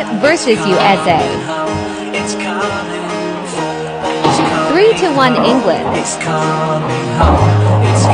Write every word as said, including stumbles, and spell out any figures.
versus U S A. three to one England.